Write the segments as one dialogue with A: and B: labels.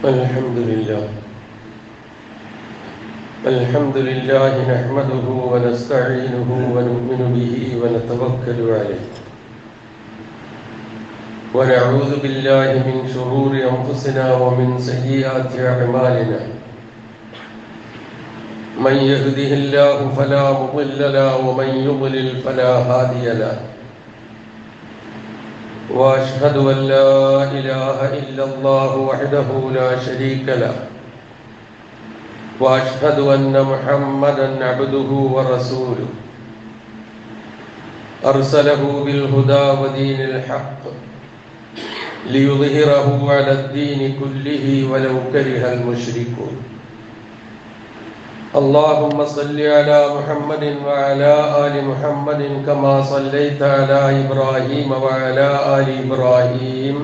A: الحمد لله نحمده ونستعينه ونؤمن به ونتوكل عليه ونعوذ بالله من شرور أنفسنا ومن سيئات أعمالنا من يهده الله فلا مضل له ومن يضلل فلا هادي له وأشهد أن لا إله إلا الله وحده لا شريك له وأشهد أن محمدًا عبده ورسوله أرسله بالهدى ودين الحق ليظهره على الدين كله ولو كره المشركون اللهم صل على محمد وعلى آل محمد كما صليت على إبراهيم وعلى آل إبراهيم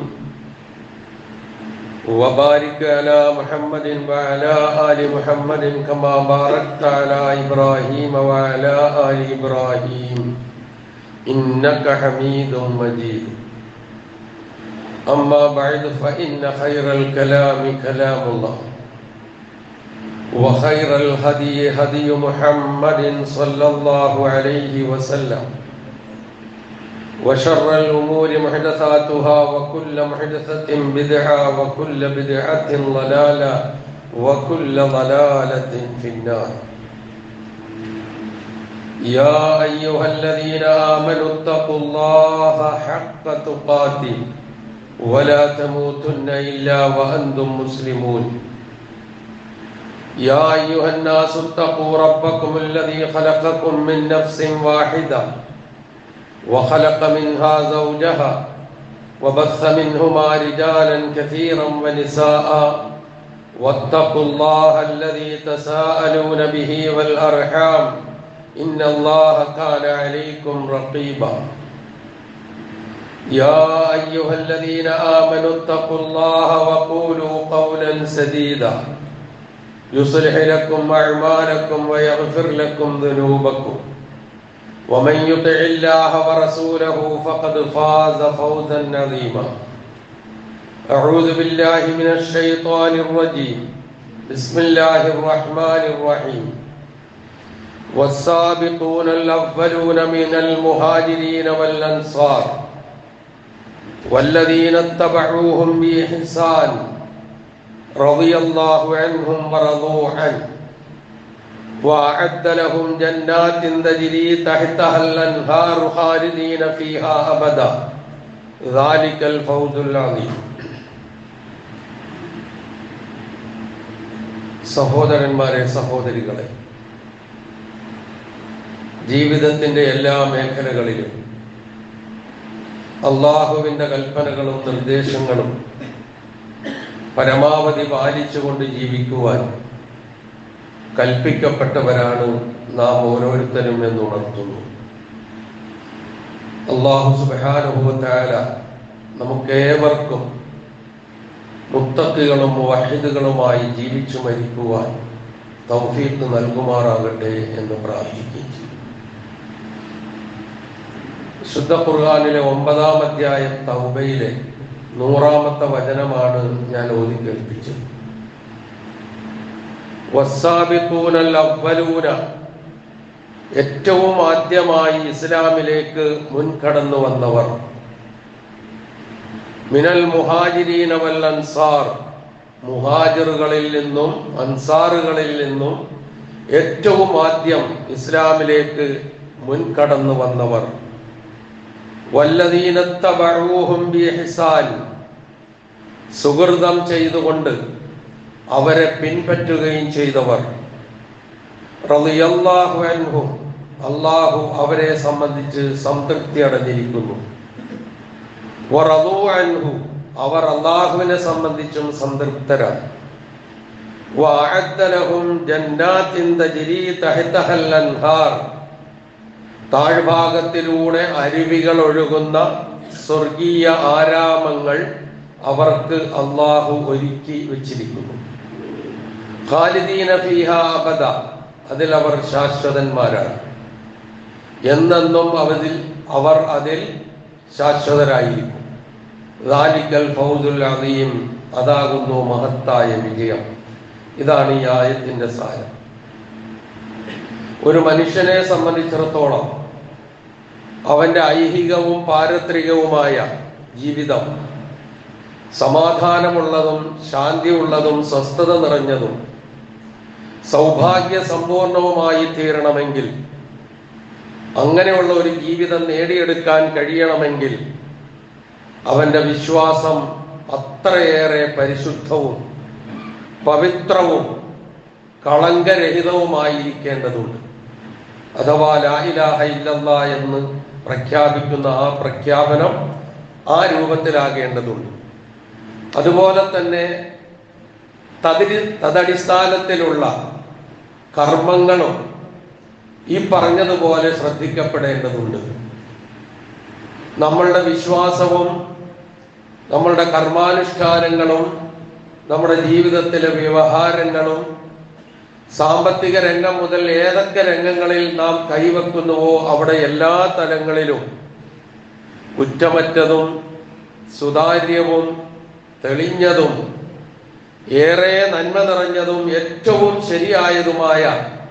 A: وبارك على محمد وعلى آل محمد كما باركت على إبراهيم وعلى آل إبراهيم إنك حميد مجيد أما بعد فإن خير الكلام كلام الله وخير الهدي هدي محمد صلى الله عليه وسلم وشر الأمور محدثاتها وكل محدثة بدعة وكل بدعة ضلالة وكل ضلالة في النار يا أيها الذين آمنوا اتقوا الله حق تقاته ولا تموتن إلا وأنتم مسلمون يا أيها الناس اتقوا ربكم الذي خلقكم من نفس واحدة وخلق منها زوجها وبث منهما رجالا كثيرا ونساء واتقوا الله الذي تساءلون به والأرحام إن الله كان عليكم رقيبا يا أيها الذين آمنوا اتقوا الله وقولوا قولا سديدا يصلح لكم أعمالكم ويغفر لكم ذنوبكم ومن يطع الله ورسوله فقد فاز فوزا عظيما أعوذ بالله من الشيطان الرجيم بسم الله الرحمن الرحيم والسابقون الأولون من المهاجرين والأنصار والذين اتبعوهم بإحسان رضي الله عنهم ورضوا عنه وأعد لهم جنات تجري تحتها الأنهار خالدين فيها أبدا ذلك الفوز العظيم. സഹോദരന്മാരെ സഹോദരികളെ, ജീവിതത്തിന്റെ എല്ലാ മേഖലകളിലും അള്ളാഹുവിന്റെ കൽപ്പനകളും നിർദ്ദേശങ്ങളും പരമാവധി പാലിച്ചുകൊണ്ട് ജീവിക്കുവാൻ കൽപ്പിക്കപ്പെട്ടവരാണ് നാം ഓരോരുത്തരും എന്നുണർത്തുന്നു. അല്ലാഹു സുബ്ഹാനഹു വ തആല നമുക്കേവർക്കും മുത്തഖികളും മുവഹിദുകളുമായി ജീവിച്ചു മരിക്കുവാൻ തൗഫീഖ് നൽകുമാറാകട്ടെ എന്ന് പ്രാർത്ഥിക്കുന്നു. ശുദ്ധ ഖുർആനിലെ 9-ാം അധ്യായം തൗബയിലെ 100-ാമത്തെ വചനമാണ് ഞാൻ ഓതി കേൾപ്പിച്ചത്. വസ്സാബിഖൂനൽ അവ്വലൂന, ഏറ്റവും ആദ്യമായി ഇസ്ലാമിലേക്ക് മുൻകടന്നു വന്നവർ, മിനൽ മുഹാജിരീന വൽ അൻസാർ, മുഹാജിറുകളിൽ നിന്നും അൻസാറുകളിൽ നിന്നും ഏറ്റവും ആദ്യം ഇസ്ലാമിലേക്ക് മുൻകടന്നു വന്നവർ, വല്ലദീന തബഊഹും ബിഇഹ്സാൻ, സുഹൃതം ചെയ്തുകൊണ്ട് അവരെ പിൻപറ്റുകയും ചെയ്തവർ, റളിയല്ലാഹു അൻഹും, അല്ലാഹു അവരെ സംബന്ധിച്ച് സംതൃപ്തി അടഞ്ഞിരിക്കുന്നു, വറദൂ അൻഹു, അവർ അല്ലാഹുവിനെ സംബന്ധിച്ചും സംതൃപ്തരാണ്, വഅഅദ്ദ ലഹും ജന്നാത്തിൻ തജ്രി തഹ്തഹൽ അൻഹാർ, താഴ്ഭാഗത്തിലൂടെ അരുവികൾ ഒഴുകുന്ന സ്വർഗീയ ആരാമങ്ങൾ അവർക്ക് അല്ലാഹു ഒരുക്കി വെച്ചിരിക്കുന്നു. ഖാലിദീന ഫീഹാ അബദ, അതിൽ അവർ ശാശ്വതന്മാരാണ്, എന്നെന്നും അവർ അതിൽ ശാശ്വതരായിരിക്കും. ദാലിക്കൽ ഫൗസുൽ അദീം, അതാകുന്നു മഹത്തായ വിജയം. ഇതാണ് ഈ ആയത്തിന്റെ സാരം. ഒരു മനുഷ്യനെ സംബന്ധിച്ചിടത്തോളം അവന്റെ ഐഹികവും പാരത്രികവുമായ ജീവിതം സമാധാനമുള്ളതും ശാന്തിയുള്ളതും സ്വസ്ഥത നിറഞ്ഞതും സൗഭാഗ്യ സമ്പൂർണവുമായി തീരണമെങ്കിൽ, അങ്ങനെയുള്ള ഒരു ജീവിതം നേടിയെടുക്കാൻ കഴിയണമെങ്കിൽ അവന്റെ വിശ്വാസം അത്രയേറെ പരിശുദ്ധവും പവിത്രവും കളങ്കരഹിതവുമായിരിക്കേണ്ടതുണ്ട്. അഥവാ ലാ ഇലാഹ ഇല്ലല്ലാഹ് എന്ന് പ്രഖ്യാപിക്കുന്ന ആ പ്രഖ്യാപനം ആ രൂപത്തിലാകേണ്ടതുണ്ട്. അതുപോലെ തന്നെ തദടിസ്ഥാനത്തിലുള്ള കർമ്മങ്ങളും ഈ പറഞ്ഞതുപോലെ ശ്രദ്ധിക്കപ്പെടേണ്ടതുണ്ട്. നമ്മളുടെ വിശ്വാസവും നമ്മളുടെ കർമാനുഷ്ഠാനങ്ങളും നമ്മുടെ ജീവിതത്തിലെ വ്യവഹാരങ്ങളും സാമ്പത്തിക രംഗം മുതൽ ഏതൊക്കെ രംഗങ്ങളിൽ നാം കൈവെക്കുന്നുവോ അവിടെ എല്ലാ തലങ്ങളിലും കുറ്റമറ്റതും സുതാര്യവും തെളിഞ്ഞതും ഏറെ നന്മ നിറഞ്ഞതും ഏറ്റവും ശരിയായതുമായ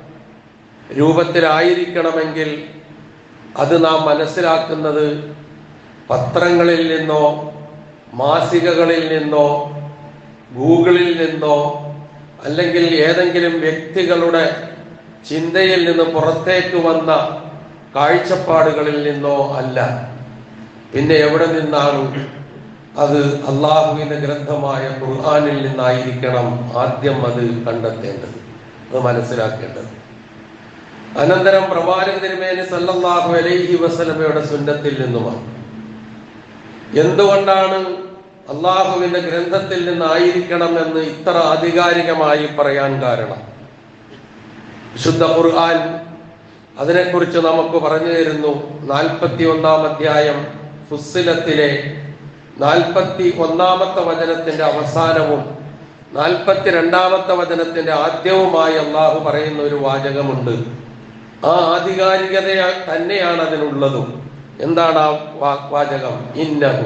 A: രൂപത്തിലായിരിക്കണമെങ്കിൽ അത് നാം മനസ്സിലാക്കുന്നത് പത്രങ്ങളിൽ നിന്നോ മാസികകളിൽ നിന്നോ ഗൂഗിളിൽ നിന്നോ അല്ലെങ്കിൽ ഏതെങ്കിലും വ്യക്തികളുടെ ചിന്തയിൽ നിന്ന് പുറത്തേക്ക് വന്ന കാഴ്ചപ്പാടുകളിൽ നിന്നോ അല്ല. പിന്നെ എവിടെ നിന്നാണ്? അത് അള്ളാഹുവിന്റെ ഗ്രന്ഥമായ ഖുർആനിൽ നിന്നായിരിക്കണം ആദ്യം അത് കണ്ടെത്തേണ്ടത്, അത് മനസ്സിലാക്കേണ്ടത്. അനന്തരം പ്രവാചക തിരുമേനി സല്ലല്ലാഹു അലൈഹി വസല്ലമയുടെ സുന്നത്തിൽ നിന്നുമാണ്. എന്തുകൊണ്ടാണ് അള്ളാഹുവിന്റെ ഗ്രന്ഥത്തിൽ നിന്നായിരിക്കണം എന്ന് ഇത്ര ആധികാരികമായി പറയാൻ കാരണം? വിശുദ്ധ ഖുർആൻ അതിനെക്കുറിച്ച് നമുക്ക് പറഞ്ഞു തരുന്നു. 41-ാം അധ്യായം ഫുസ്സിലത്തിലെ 41-ാമത്തെ വചനത്തിന്റെ അവസാനവും 42-ാമത്തെ വചനത്തിന്റെ ആദ്യവുമായി അള്ളാഹു പറയുന്ന ഒരു വാചകമുണ്ട്. ആ ആധികാരികത തന്നെയാണ് അതിനുള്ളതും. എന്താണ് ആ വാചകം? ഇന്നഹു,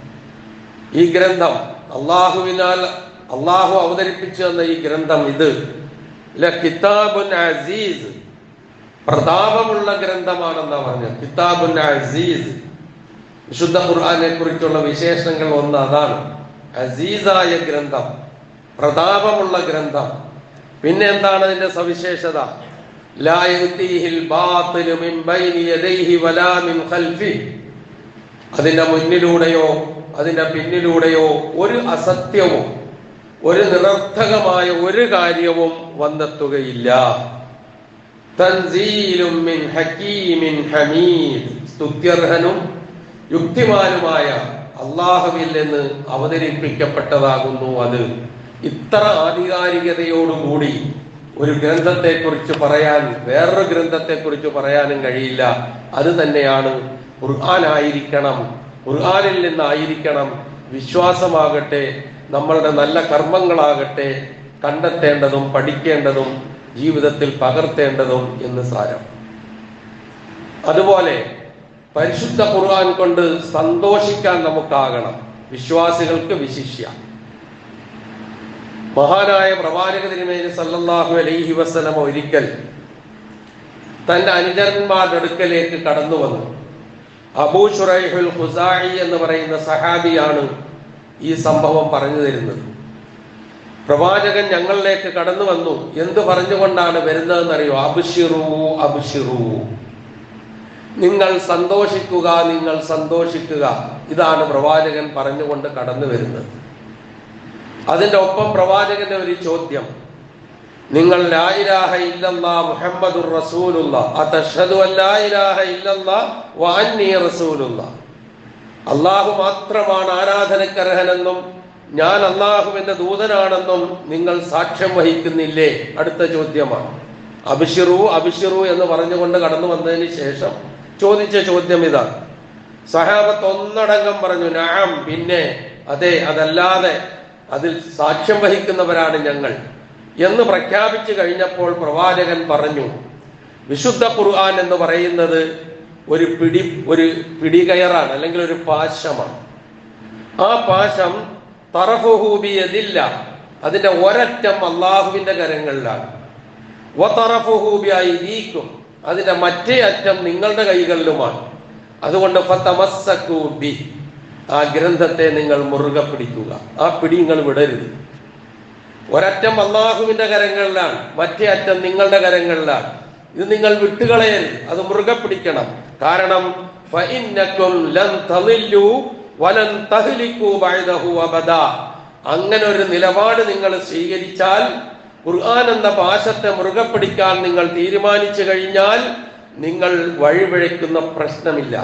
A: ഈ ഗ്രന്ഥം, അള്ളാഹുവിനാൽ അള്ളാഹു അവതരിപ്പിച്ചു തന്ന ഈ ഗ്രന്ഥം, ഇത് കിതാബുൻ അസീസ്, പ്രതാപമുള്ള ഗ്രന്ഥമാണെന്നാ പറഞ്ഞത്. കിതാബുൻ അസീസ്, വിശുദ്ധ ഖുർആനെ കുറിച്ചുള്ള വിശേഷണങ്ങൾ ഒന്ന് അതാണ്. അസീസായ ഗ്രന്ഥം, പ്രതാപമുള്ള ഗ്രന്ഥം. പിന്നെ എന്താണ് അതിന്റെ സവിശേഷത? ലാ യഅ്തീഹിൽ ബാത്തിലു മിൻ ബൈനി യദൈഹി വലാ മിൻ ഖൽഫിഹി, അതിന്റെ മുന്നിലൂടെയോ അതിന്റെ പിന്നിലൂടെയോ ഒരു അസത്യവും ഒരു നിരർത്ഥകമായ ഒരു കാര്യവും വന്നെത്തുകയില്ല. തൻസീലും മിൻ ഹകീമിൻ ഹമീദ്, സ്തുത്യർഹനും യുക്തിമാനുമായ അള്ളാഹുവിൽ നിന്ന് അവതരിപ്പിക്കപ്പെട്ടതാകുന്നു അത്. ഇത്ര ആധികാരികതയോടുകൂടി ഒരു ഗ്രന്ഥത്തെക്കുറിച്ച് പറയാൻ വേറൊരു ഗ്രന്ഥത്തെക്കുറിച്ച് പറയാനും കഴിയില്ല. അത് തന്നെയാണ് ഖുർആനായിരിക്കണം, ഖുർആനിൽ നിന്നായിരിക്കണം വിശ്വാസമാകട്ടെ നമ്മളുടെ നല്ല കർമ്മങ്ങളാകട്ടെ കണ്ടെത്തേണ്ടതും പഠിക്കേണ്ടതും ജീവിതത്തിൽ പകർത്തേണ്ടതും എന്ന് സാരം. അതുപോലെ പരിശുദ്ധ ഖുർആൻ കൊണ്ട് സന്തോഷിക്കാൻ നമുക്കാകണം, വിശ്വാസികൾക്ക് വിശിഷ്യ. മഹാനായ പ്രവാചക തിരുമേനി സല്ലല്ലാഹു അലൈഹി വസല്ലം ഒരിക്കൽ തന്റെ അനുചരന്മാരുടെ അടുക്കലേക്ക് കടന്നു വന്നു. അബൂ ശുറൈഹുൽ ഖുസാഇ എന്ന് പറയുന്ന സഹാബിയാണ് ഈ സംഭവം പറഞ്ഞു തരുന്നത്. പ്രവാചകൻ ഞങ്ങളിലേക്ക് കടന്നു വന്നു. എന്ത് പറഞ്ഞുകൊണ്ടാണ് വരുന്നതെന്നറിയോ? അബ്ശിറൂ അബ്ശിറൂ, നിങ്ങൾ സന്തോഷിക്കുക, നിങ്ങൾ സന്തോഷിക്കുക. ഇതാണ് പ്രവാചകൻ പറഞ്ഞുകൊണ്ട് കടന്നു വരുന്നത്. അതിന്റെ ഒപ്പം പ്രവാചകന്റെ ഒരു ചോദ്യം, നിങ്ങൾ ലാ ഇലാഹ ഇല്ലല്ലാഹ് മുഹമ്മദുർ റസൂലുള്ളാഹ് അതശ്ഹദു അൻ ലാ ഇലാഹ ഇല്ലല്ലാഹ് വ അന്നി റസൂലുള്ളാഹ്, അല്ലാഹു മാത്രമാണ് ആരാധനക്കർഹനെന്നും ഞാൻ അല്ലാഹുവിന്റെ ദൂതനാണെന്നും നിങ്ങൾ സാക്ഷ്യം വഹിക്കുന്നില്ലേ? അടുത്ത ചോദ്യമാണ്. അബ്ശിറൂ അബ്ശിറൂ എന്ന് പറഞ്ഞുകൊണ്ട് കടന്നു വന്നതിന് ശേഷം ചോദിച്ച ചോദ്യം ഇതാണ്. സഹാബത്ത് ഒന്നടങ്കം പറഞ്ഞു നഅം, പിന്നെ അതെ, അതല്ലാതെ അതിൽ സാക്ഷ്യം വഹിക്കുന്നവരാണ് ഞങ്ങൾ എന്ന് പ്രഖ്യാപിച്ചു കഴിഞ്ഞപ്പോൾ പ്രവാചകൻ പറഞ്ഞു, വിശുദ്ധ ഖുർആൻ എന്ന് പറയുന്നത് ഒരു പിടികയറാണ്, അല്ലെങ്കിൽ ഒരു പാശമാണ്. ആ പാശം തറഫുഹു ബിയദില്ല, അതിന്റെ ഒരറ്റം അള്ളാഹുവിന്റെ കരങ്ങളിലാണ്. വതറഫുഹു ബിഅയ്ദീകും, അതിന്റെ മറ്റേ അറ്റം നിങ്ങളുടെ കൈകളിലുമാണ്. അതുകൊണ്ട് ഫതമസ്സകൂ ബി, ആ ഗ്രന്ഥത്തെ നിങ്ങൾ മുറുകെ പിടിക്കുക, ആ പിടി നിങ്ങൾ വിടരുത്. ഒരറ്റം അള്ളാഹുവിന്റെ കരങ്ങളിലാണ്, മറ്റേ അറ്റം നിങ്ങളുടെ കരങ്ങളിലാണ്. ഇത് നിങ്ങൾ വിട്ടുകളയരുത്, അത് മുറുകെ പിടിക്കണം. കാരണം ഫഇന്നകും ലൻ തളില്ലു വലൻ തഹ്ലികൂ ബഅദഹു അബദാ, അങ്ങനെ ഒരു നിലപാട് നിങ്ങൾ സ്വീകരിച്ചാൽ, ഖുർആൻ എന്ന പാശത്തെ മുറുകെ പിടിക്കാൻ നിങ്ങൾ തീരുമാനിച്ചു കഴിഞ്ഞാൽ നിങ്ങൾ വഴിപിഴയ്ക്കുന്ന പ്രശ്നമില്ല.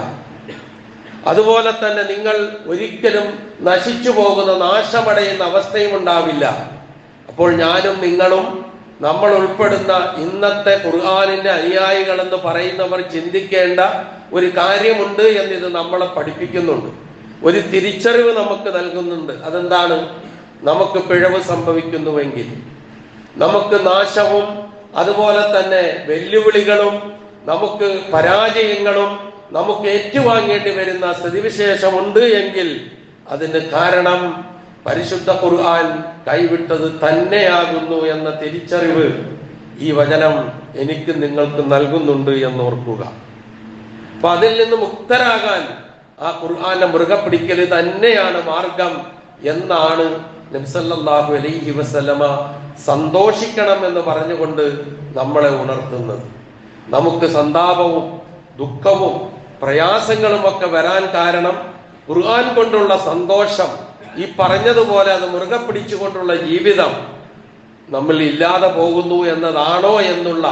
A: അതുപോലെ തന്നെ നിങ്ങൾ ഒരിക്കലും നശിച്ചു പോകുന്ന, നാശമടയുന്ന അവസ്ഥയും ഉണ്ടാവില്ല. അപ്പോൾ ഞാനും നിങ്ങളും, നമ്മൾ ഉൾപ്പെടുന്ന ഇന്നത്തെ ഖുർആനിന്റെ അനുയായികൾ എന്ന് പറയുന്നവർ ചിന്തിക്കേണ്ട ഒരു കാര്യമുണ്ട് എന്നിത് നമ്മളെ പഠിപ്പിക്കുന്നുണ്ട്. ഒരു തിരിച്ചറിവ് നമുക്ക് നൽകുന്നുണ്ട്. അതെന്താണ്? നമുക്ക് പിഴവ് സംഭവിക്കുന്നുവെങ്കിൽ, നമുക്ക് നാശവും അതുപോലെ തന്നെ വെല്ലുവിളികളും നമുക്ക് പരാജയങ്ങളും നമുക്ക് ഏറ്റുവാങ്ങേണ്ടി വരുന്ന സ്ഥിതിവിശേഷമുണ്ട് എങ്കിൽ അതിന് കാരണം പരിശുദ്ധ ഖുർആൻ കൈവിട്ടത് തന്നെയാകുന്നു എന്ന തിരിച്ചറിവ് ഈ വചനം എനിക്ക് നിങ്ങൾക്ക് നൽകുന്നുണ്ട് എന്ന് ഓർക്കുക. അപ്പൊ അതിൽ നിന്ന് മുക്തരാകാൻ ആ ഖുർആനെ മുറുകെ പിടിക്കൽ തന്നെയാണ് മാർഗം എന്നാണ് നബി സല്ലല്ലാഹു അലൈഹി വസല്ലമ സന്തോഷിക്കണം എന്ന് പറഞ്ഞുകൊണ്ട് നമ്മളെ ഉണർത്തുന്നത്. നമുക്ക് സന്താപവും ദുഃഖവും പ്രയാസങ്ങളും ഒക്കെ വരാൻ കാരണം ഖുർആൻ കൊണ്ടുള്ള സന്തോഷം, ഈ പറഞ്ഞതുപോലെ അത് മുറുകെ പിടിച്ചുകൊണ്ടുള്ള ജീവിതം നമ്മൾ ഇല്ലാതെ പോകുന്നു എന്നതാണോ എന്നുള്ള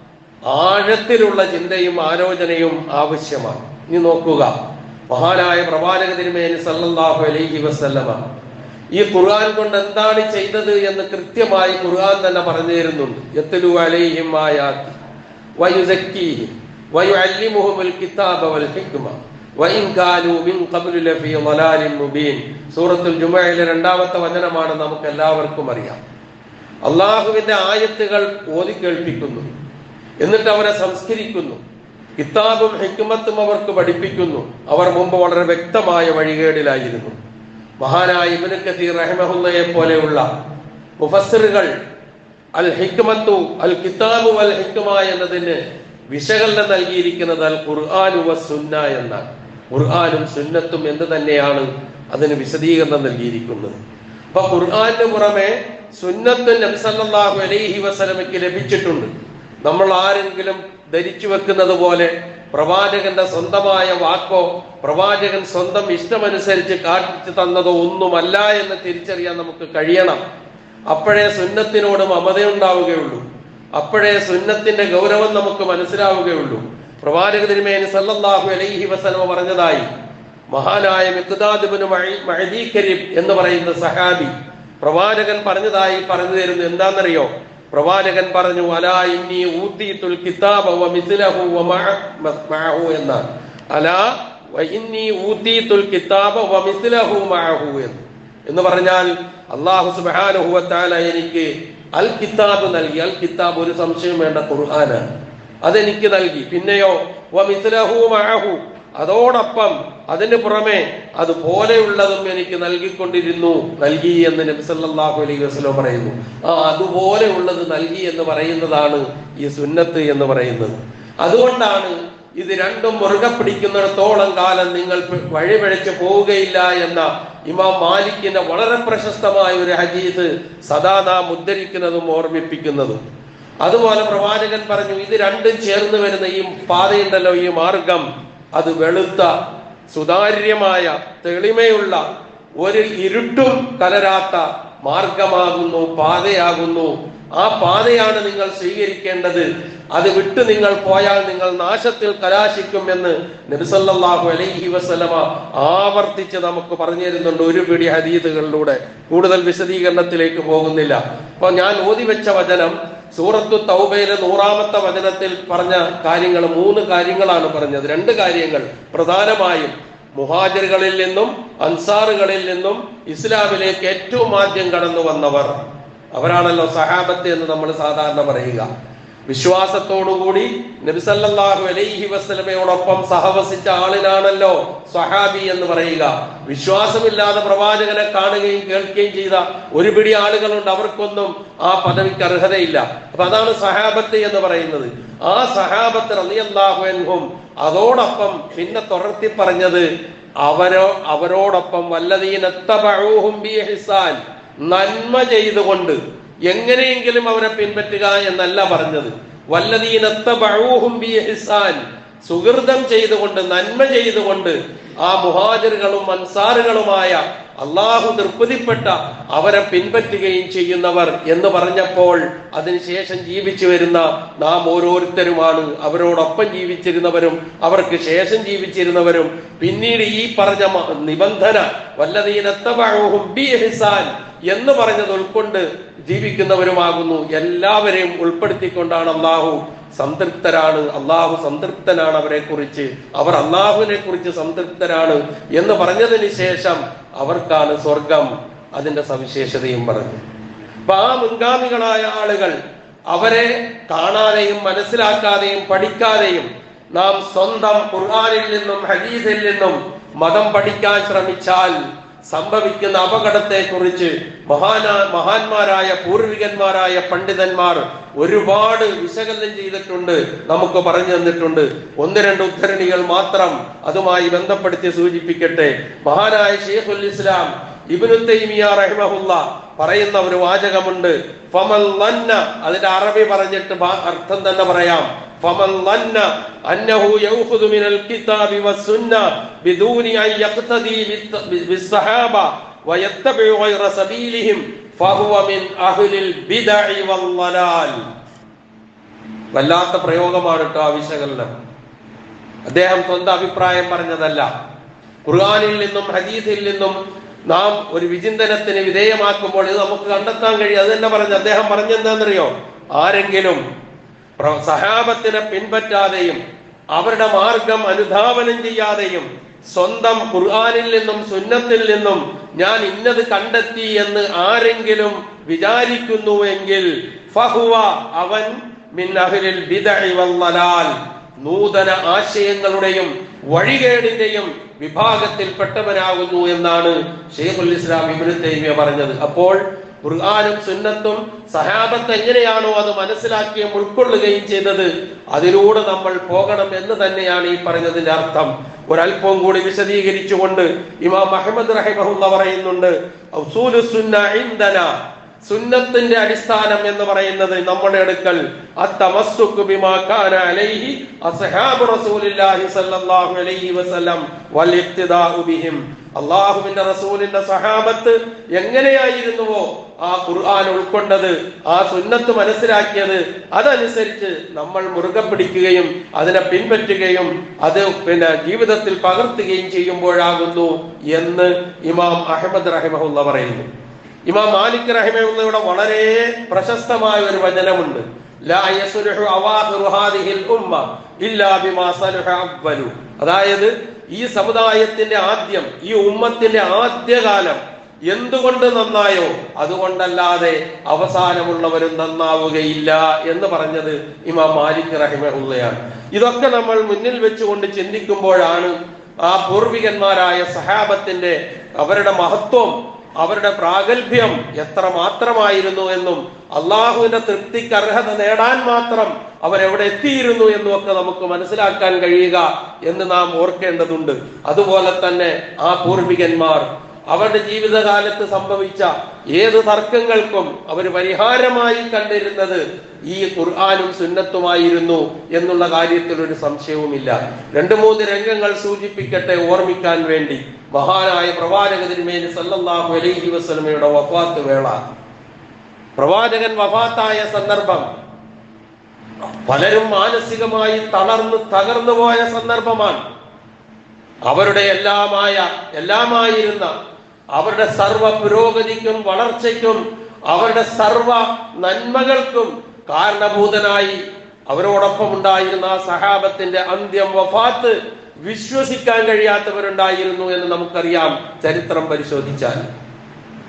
A: ആഴത്തിലുള്ള ചിന്തയും ആലോചനയും ആവശ്യമാണ്. ഇനി നോക്കുക, മഹാനായ പ്രവാചക തിരുമേനി സല്ലല്ലാഹു അലൈഹി വസല്ലമ ഈ ഖുർആൻ കൊണ്ട് എന്താണ് ചെയ്തത് എന്ന് കൃത്യമായി ഖുർആൻ തന്നെ പറഞ്ഞു തരുന്നുണ്ട്. യത്ലു അലൈഹിം ആയാതി വയുസക്കീഹിം വയുഅല്ലിമുഹുൽ കിതാബ വൽ ഹിക്മ വഇൻ കാനൂ മിൻ ഖബ്ലു ലഫീ ളലാലിൻ മുബീൻ. സൂറത്തുൽ ജുമുഅയിലെ 2-ാമത്തെ വചനമാണ്, നമുക്ക് എല്ലാവർക്കും അറിയാം. അള്ളാഹുവിന്റെ ആയത്തുകൾ ഓതി കേൾപ്പിക്കുന്നു, എന്നിട്ട് അവരെ സംസ്കരിക്കുന്നു, കിതാബും ഹിക്മത്തും അവർക്ക് പഠിപ്പിക്കുന്നു. അവർ മുമ്പ് വളരെ വ്യക്തമായ വഴികേടിലായിരുന്നു. മഹാനായ ഇബ്നു കസീർ റഹിമഹുള്ളയെ പോലെയുള്ള മുഫസ്സിറുകൾ അൽ ഹിക്മത്തു അൽ കിതാബു വൽ ഹിക്മ എന്നതിന് വിശകലനം നൽകിയിരിക്കുന്നത് അൽ ഖുർആനു വസ്സുന്ന എന്നാണ്. ഖുർആനും സുന്നത്തും എന്ന് തന്നെയാണ് അതിന് വിശദീകരണം നൽകിയിരിക്കുന്നത്. അപ്പൊ ഖുർആന് പുറമെ സുന്നത്ത് നബി സല്ലല്ലാഹു അലൈഹി വസല്ലമയ്ക്ക് ലഭിച്ചിട്ടുണ്ട്. നമ്മൾ ആരെങ്കിലും ധരിച്ചു വെക്കുന്നത് പോലെ പ്രവാചകന്റെ സ്വന്തമായ വാക്കോ പ്രവാചകൻ സ്വന്തം ഇഷ്ടമനുസരിച്ച് കാട്ടിച്ചു തന്നതോ ഒന്നുമല്ല എന്ന് തിരിച്ചറിയാൻ നമുക്ക് കഴിയണം. അപ്പോഴേ സുന്നത്തിനോട് മമതയുണ്ടാവുകയുള്ളൂ, അപ്പോഴേ സുന്നത്തിന്റെ ഗൗരവം നമുക്ക് മനസ്സിലാവുകയുള്ളൂ. പ്രവാചക തിരുമേനി സല്ലല്ലാഹു അലൈഹി വസല്ലമ പറഞ്ഞതായി മഹാനായ മിഖ്ദാദ് ഇബ്നു മഅദി കരീബ് എന്ന് പറയുന്ന സഹാബി പ്രവാചകൻ പറഞ്ഞതായി പറഞ്ഞു തരുന്നു. എന്താണെന്നറിയോ? പ്രവാചകൻ പറഞ്ഞു, അലാ ഇന്നി ഊതീതുൽ കിതാബ വമിസ്ലഹു വമഅഹു എന്നാണ്. അലാ ഇന്നി ഊതീതുൽ കിതാബ വമിസ്ലഹു മഅഹു എന്ന് പറഞ്ഞാൽ അല്ലാഹു സുബ്ഹാനഹു വ തആല എനിക്ക് അൽ കിതാബ് നൽകി. അൽ കിതാബ് ഒരു സംശയം വേണ്ട ഖുർആനാണ്, അതെനിക്ക് നൽകി. പിന്നെയോ വമിസ്ലഹു മഅഹു, അതോടൊപ്പം അതിന് പുറമെ അതുപോലെയുള്ളതും എനിക്ക് നൽകി എന്ന് നബി സല്ലല്ലാഹു അലൈഹി വസല്ലം പറയുന്നു. ആ അതുപോലെ ഉള്ളത് നൽകി എന്ന് പറയുന്നതാണ് ഈ സുന്നത്ത് എന്ന് പറയുന്നത്. അതുകൊണ്ടാണ് ഇത് രണ്ടും മുറുകെ പിടിക്കുന്നിടത്തോളം കാലം നിങ്ങൾ വഴിപിഴച്ചു പോവുകയില്ല എന്ന ഇമാം മാലിക്കിന്റെ വളരെ പ്രശസ്തമായ ഒരു ഹദീസ് സദാ നാം ഉദ്ധരിക്കുന്നതും ഓർമ്മിപ്പിക്കുന്നതും. അതുപോലെ പ്രവാചകൻ പറഞ്ഞു, ഇത് രണ്ടും ചേർന്ന് വരുന്ന ഈ പാതയുണ്ടല്ലോ, ഈ മാർഗം, അത് വെളുത്ത സുതാര്യമായ തെളിമയുള്ള ഒരു ഇരുട്ടും കലരാത്ത മാർഗമാകുന്നു, പാതയാകുന്നു. ആ പാതയാണ് നിങ്ങൾ സ്വീകരിക്കേണ്ടത്. അത് വിട്ട് നിങ്ങൾ പോയാൽ നിങ്ങൾ നാശത്തിൽ കലാശിക്കും എന്ന് നബി സല്ലല്ലാഹു അലൈഹി വസല്ലമ ആവർത്തിച്ച് നമുക്ക് പറഞ്ഞു തരുന്നുണ്ട് ഒരു പിടി ഹദീസുകളിലൂടെ. കൂടുതൽ വിശദീകരണത്തിലേക്ക് പോകുന്നില്ല. അപ്പൊ ഞാൻ ഓതി വെച്ച വചനം സൂറത്തു തൗബയിലെ 100-ാമത്തെ വചനത്തിൽ പറഞ്ഞ കാര്യങ്ങൾ 3 കാര്യങ്ങളാണ് പറഞ്ഞത്. 2 കാര്യങ്ങൾ പ്രധാനമായും മുഹാജിറുകളിൽ നിന്നും അൻസാറുകളിൽ നിന്നും ഇസ്ലാമിലേക്ക് ഏറ്റവും ആദ്യം കടന്നു വന്നവർ, അവരാണല്ലോ സഹാബത്ത് എന്ന് നമ്മൾ സാധാരണ പറയുക. വിശ്വാസത്തോടുകൂടി നബി സല്ലല്ലാഹു അലൈഹി വസല്ലമയോടൊപ്പം സഹവസിച്ച ആളിനാണല്ലോ സ്വഹാബി എന്ന് പറയുക. വിശ്വാസമില്ലാതെ പ്രവാചകനെ കാണുകയും കേൾക്കുകയും ചെയ്ത ഒരു പിടി ആളുകളുണ്ട്, അവർക്കൊന്നും ആ പദവിക്ക് അർഹതയില്ല. അപ്പൊ അതാണ് സഹാബത്ത് എന്ന് പറയുന്നത്. ആ സഹാബത്ത് റളിയല്ലാഹു അൻഹും അതോടൊപ്പം പിന്നെ തുടർത്തി പറഞ്ഞത് അവരോടൊപ്പം വല്ലദീന തബഊഹും ബിഇഹ്സാൻ, നന്മ ചെയ്തുകൊണ്ട് എങ്ങനെയെങ്കിലും അവരെ പിൻപറ്റുക എന്നല്ല പറഞ്ഞത്. വല്ലദീന തബഊഹും ബിഇഹ്സാൻ, സുഹൃതം ചെയ്തുകൊണ്ട് നന്മ ചെയ്തുകൊണ്ട് ആ മുഹാജിറുകളും അൻസാറുകളുമായ അള്ളാഹു തൃപ്തിപ്പെട്ട അവരെ പിൻപറ്റുകയും ചെയ്യുന്നവർ എന്ന് പറഞ്ഞപ്പോൾ അതിനുശേഷം ജീവിച്ചു വരുന്ന നാം ഓരോരുത്തരുമാണ് അവരോടൊപ്പം ജീവിച്ചിരുന്നവരും അവർക്ക് ശേഷം ജീവിച്ചിരുന്നവരും. പിന്നീട് ഈ പറഞ്ഞ നിബന്ധന വല്ലദീന തബഊഹും ബിഇഹ്സാൻ എന്ന് പറഞ്ഞത് ഉൾക്കൊണ്ട് ജീവിക്കുന്നവരുമാകുന്നു. എല്ലാവരെയും ഉൾപ്പെടുത്തിക്കൊണ്ടാണ് അള്ളാഹു സംതൃപ്തനാണ് അവരെ കുറിച്ച്, അവർ അള്ളാഹുവിനെ കുറിച്ച് സംതൃപ്തരാണ് എന്ന് പറഞ്ഞതിന് ശേഷം അവർക്കാണ് സ്വർഗം, അതിന്റെ സവിശേഷതയും പറഞ്ഞു. അപ്പൊ ആ മുൻഗാമികളായ ആളുകൾ അവരെ കാണാതെയും മനസ്സിലാക്കാതെയും പഠിക്കാതെയും നാം സ്വന്തം ഖുർആനിൽ നിന്നും ഹദീസിൽ നിന്നും മതം പഠിക്കാൻ ശ്രമിച്ചാൽ സംഭവിക്കുന്ന അപകടത്തെ കുറിച്ച് മഹാന്മാരായ പൂർവികന്മാരായ പണ്ഡിതന്മാർ ഒരുപാട് വിശകലനം ചെയ്തിട്ടുണ്ട്, നമുക്ക് പറഞ്ഞു തന്നിട്ടുണ്ട്. ഒന്ന് രണ്ട് ഉദ്ധരണികൾ മാത്രം അതുമായി ബന്ധപ്പെടുത്തി സൂചിപ്പിക്കട്ടെ. മഹാനായ ശൈഖുൽ ഇസ്ലാം ഇബ്നു തൈമിയ റഹിമഹുല്ല പറയുന്ന ഒരു വാചകമുണ്ട്. ഫമൻ ലന്ന, അതിന്റെ അറബി പറഞ്ഞിട്ട് അർത്ഥം തന്നെ പറയാം. ഫമൻ ലന്ന അന്നഹു യഖുദു മിനൽ കിതാബി വസ്സുന്ന ബിദൂനി അൻ യഖ്തദി ബിസ്സഹാബ വയത്തബിഉ ഗൈറ സബീലിഹിം ഫഹുവ മിൻ അഹ്ലിൽ ബിദ്അഇ വല്ലലാൽ. വല്ലാത്ത പ്രയോഗമാണ് കേട്ടോ ആ വിശകലനം. അദ്ദേഹം സ്വന്തം അഭിപ്രായം പറഞ്ഞതല്ല. ഖുർആനിൽ നിന്നും ഹദീസിൽ നിന്നും നാം ഒരു വിചിന്തനത്തിന് വിധേയമാക്കുമ്പോൾ ഇത് നമുക്ക് കണ്ടെത്താൻ കഴിയും. അത് തന്നെ പറഞ്ഞു. അദ്ദേഹം പറഞ്ഞെന്താണെന്നറിയോ? ആരെങ്കിലും സഹാബത്തിനെ പിൻപറ്റാതെയും അവരുടെ മാർഗം അനുധാവനം ചെയ്യാതെയും സ്വന്തം ഖുർആനിൽ നിന്നും സുന്നത്തിൽ നിന്നും ഞാൻ ഇന്നത് കണ്ടെത്തി എന്ന് ആരെങ്കിലും വിചാരിക്കുന്നുവെങ്കിൽ ഫഹുവ, അവൻ മിൻ അഹ്ലിൽ ബിദ്അഇ വല്ലലാൽ, നൂതന ആശയങ്ങളുടെയും വഴികേടിന്റെയും വിഭാഗത്തിൽപ്പെട്ടവനാകുന്നു എന്നാണ് ശൈഖുൽ ഇസ്ലാം ഇബ്നു തൈമിയ പറഞ്ഞത്. അപ്പോൾ ഖുർആനും സുന്നത്തും സഹാബത്ത് എങ്ങനെയാണോ അത് മനസ്സിലാക്കുകയും ഉൾക്കൊള്ളുകയും ചെയ്തത്, അതിലൂടെ നമ്മൾ പോകണം എന്ന് തന്നെയാണ് ഈ പറഞ്ഞതിന്റെ അർത്ഥം. ഒരല്പം കൂടി വിശദീകരിച്ചുകൊണ്ട് ഇമാം അഹ്മദ് റഹിമഹുല്ല പറയുന്നുണ്ട്, ഉസൂലുസ് സുന്ന ഇൻദന, സുന്നത്തിന്റെ അടിസ്ഥാനം എന്ന് പറയുന്നത് നമ്മുടെ അടുക്കൽ അത്തമസ്സുകു ബിമാ കാന അലൈഹി അസ്ഹാബു റസൂലില്ലാഹി സ്വല്ലല്ലാഹു അലൈഹി വസല്ലം വൽ ഇഖ്തിദാഉ ബിഹിം, അല്ലാഹുവിന്റെ റസൂലിന്റെ സഹാബത്ത് എങ്ങനെയായിരുന്നുവോ ആ ഖുർആൻ ഉൾക്കൊണ്ടത്, ആ സുന്നത്ത് മനസ്സിലാക്കിയത്, അതനുസരിച്ച് നമ്മൾ മുറുകെ പിടിക്കുകയും അതിനെ പിൻപറ്റുകയും അത് ജീവിതത്തിൽ പകർത്തുകയും ചെയ്യുമ്പോഴാകുന്നു എന്ന് ഇമാം അഹ്മദ് റഹിമഹുല്ല പറയുന്നു. ഇമാം മാലിക് റഹിമഹുല്ലയുടെ വളരെ പ്രശസ്തമായ ഒരു വചനമുണ്ട്, ലാ യസ്ലുഹു അവാഖിറു ഹാദിഹിൽ ഉമ്മ ഇല്ലാ ബിമാ സലഹ അവ്വലു. അതായത് ഈ സമുദായത്തിന്റെ ആദ്യം, ഈ ഉമ്മത്തിന്റെ ആദ്യകാലം എന്തുകൊണ്ട് നന്നായോ അതുകൊണ്ടല്ലാതെ അവസാനമുള്ളവരും നന്നാവുകയില്ല എന്ന് പറഞ്ഞത് ഇമാം മാലിക് റഹിമഹുല്ലയാണ്. ഇതൊക്കെ നമ്മൾ മുന്നിൽ വെച്ചുകൊണ്ട് ചിന്തിക്കുമ്പോഴാണ് ആ പൂർവികന്മാരായ സഹാബത്തിന്റെ അവരുടെ മഹത്വം, അവരുടെ പ്രാഗൽഭ്യം എത്ര മാത്രമായിരുന്നു എന്നും അള്ളാഹുവിന്റെ തൃപ്തിക്ക് അർഹത നേടാൻ മാത്രം അവരെവിടെ എത്തിയിരുന്നു എന്നും ഒക്കെ നമുക്ക് മനസ്സിലാക്കാൻ കഴിയുക എന്ന് നാം ഓർക്കേണ്ടതുണ്ട്. അതുപോലെ തന്നെ ആ പൂർവികന്മാർ അവരുടെ ജീവിതകാലത്ത് സംഭവിച്ച ഏത് തർക്കങ്ങൾക്കും അവർ പരിഹാരമായി കണ്ടിരുന്നത് ഈ ഖുർആനും സുന്നത്തുമായിരുന്നു എന്നുള്ള കാര്യത്തിൽ ഒരു സംശയവുമില്ല. 2-3 രംഗങ്ങൾ സൂചിപ്പിക്കട്ടെ ഓർമ്മിക്കാൻ വേണ്ടി. മഹാനായ പ്രവാചക തിരുമേനി സല്ലല്ലാഹു അലൈഹി വസല്ലമയുടെ വഫാത്ത് വേള, പ്രവാചകൻ വഫാത്തായ സന്ദർഭം പലരും മാനസികമായി തകർന്നു പോയ സന്ദർഭമാണ്. അവരുടെ എല്ലാമായിരുന്ന അവരുടെ സർവ പുരോഗതിക്കും വളർച്ചയ്ക്കും അവരുടെ സർവ നന്മകൾക്കും കാരണഭൂതനായി അവരോടൊപ്പം ഉണ്ടായിരുന്ന ആ സഹാബത്തിന്റെ അന്ത്യം, വഫാത്ത് വിശ്വസിക്കാൻ കഴിയാത്തവരുണ്ടായിരുന്നു എന്ന് നമുക്കറിയാം ചരിത്രം പരിശോധിച്ചാൽ.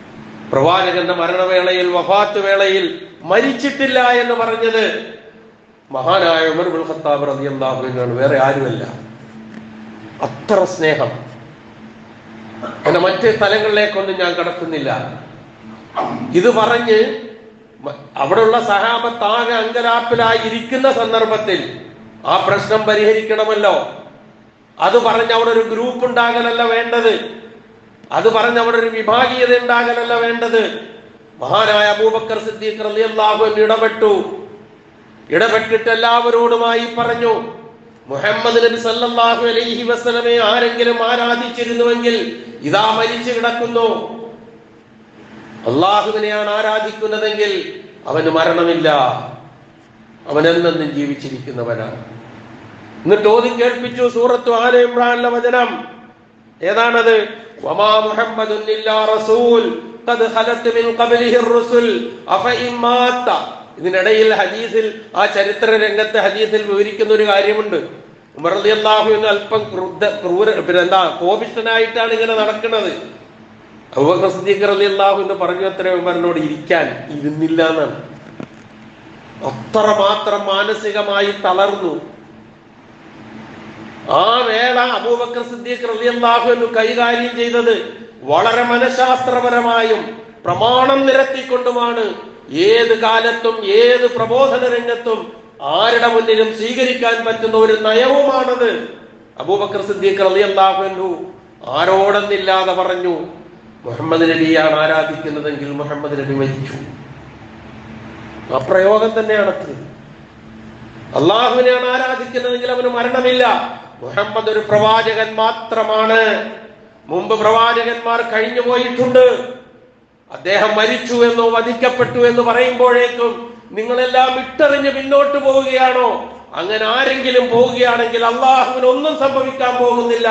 A: പ്രവാചകന്റെ മരണവേളയിൽ, വഫാത്ത് വേളയിൽ മരിച്ചിട്ടില്ല എന്ന് പറഞ്ഞത് മഹാനായ ഉമർ ഇബ്നുൽ ഖത്താബ് റളിയല്ലാഹു അൻഹു, വേറെ ആരുമല്ല. അത്ര സ്നേഹം. എന്നെ മറ്റ് സ്ഥലങ്ങളിലേക്കൊന്നും ഞാൻ കടക്കുന്നില്ല. ഇത് പറഞ്ഞ് അവിടെയുള്ള സഹാബത്താകെ അങ്കലാപ്പിലായി ഇരിക്കുന്ന സന്ദർഭത്തിൽ ആ പ്രശ്നം പരിഹരിക്കണമല്ലോ. അത് പറഞ്ഞ് അവിടെ ഒരു ഗ്രൂപ്പ് ഉണ്ടാകലല്ല വേണ്ടത്. അത് പറഞ്ഞ് അവിടെ ഒരു വിഭാഗീയത ഉണ്ടാകലല്ല വേണ്ടത്. മഹാനായ അബൂബക്കർ സിദ്ദീഖ് റളിയല്ലാഹു അൻഹു ഇടപെട്ടിട്ട് എല്ലാവരോടുമായി പറഞ്ഞു, മുഹമ്മദ് നബി സല്ലല്ലാഹു അലൈഹി വസല്ലമയെ ആരെങ്കിലും ആരാധിച്ചിരുന്നുവെങ്കിൽ ഇതാ മരിച്ചു കിടക്കുന്നു. അള്ളാഹുവിനെയാണ് ആരാധിക്കുന്നതെങ്കിൽ അവന് മരണമില്ല, അവൻ എന്നെന്നും ജീവിച്ചിരിക്കുന്നവനാണ്. എന്നിട്ട് ഓതി കേൾപ്പിച്ചു സൂറത്തു ആല ഇംറാനിലെ വചനം. ഏതാണത്? വമാ മുഹമ്മദുൻ ഇല്ലാ റസൂൽ ഖദ് ഖലത് മിൻ ഖബ്ലിഹിർ റുസുൽ അഫഇൻ മാത. ഇതിനിടയിൽ ഹദീസിൽ, ആ ചരിത്ര രംഗത്ത് ഹദീസിൽ വിവരിക്കുന്ന ഒരു കാര്യമുണ്ട്. ഉമർ റളിയല്ലാഹു അൻഹു അല്പം കോപിഷ്ഠനായിട്ടാണ് ഇങ്ങനെ നടക്കുന്നത്. അബൂബക്കർ സിദ്ദീഖ് റളിയല്ലാഹു അൻഹു പറഞ്ഞു അത്രേ ഉമറിനോട് ഇരിക്കാൻ. ഇരുന്നില്ല എന്നാണ്. അത്രമാത്രം മാനസികമായി തളർന്നു. ആ വേള അബൂബക്കർ സിദ്ദീഖ് റളിയല്ലാഹു അൻഹു കൈകാര്യം ചെയ്തത് വളരെ മനഃശാസ്ത്രപരമായും പ്രമാണം നിരത്തിക്കൊണ്ടുമാണ്. ഏത് കാലത്തും ഏത് പ്രബോധന രംഗത്തും ആരുടെ മുന്നിലും സ്വീകരിക്കാൻ പറ്റുന്ന ഒരു നയവുമാണത്. അബൂബക്കർ സിദ്ദീഖ് റളിയല്ലാഹു അൻഹു ആരോടെന്നില്ലാതെ പറഞ്ഞു, മുഹമ്മദ് നബിയാണ് ആരാധിക്കുന്നതെങ്കിൽ മുഹമ്മദ് നബി മരിച്ചു. ആ പ്രയോഗം തന്നെയാണ്. അള്ളാഹുവിനെയാണ് ആരാധിക്കുന്നതെങ്കിൽ അവന് മരണമില്ല. മുഹമ്മദ് ഒരു പ്രവാചകൻ മാത്രമാണ്. മുമ്പ് പ്രവാചകന്മാർ കഴിഞ്ഞു പോയിട്ടുണ്ട്. അദ്ദേഹം മരിച്ചു എന്നോ വധിക്കപ്പെട്ടു എന്ന് പറയുമ്പോഴേക്കും നിങ്ങളെല്ലാം ഇട്ടെറിഞ്ഞ് പിന്നോട്ട് പോവുകയാണോ? അങ്ങനെ ആരെങ്കിലും പോവുകയാണെങ്കിൽ അള്ളാഹുവിന് ഒന്നും സംഭവിക്കാൻ പോകുന്നില്ല.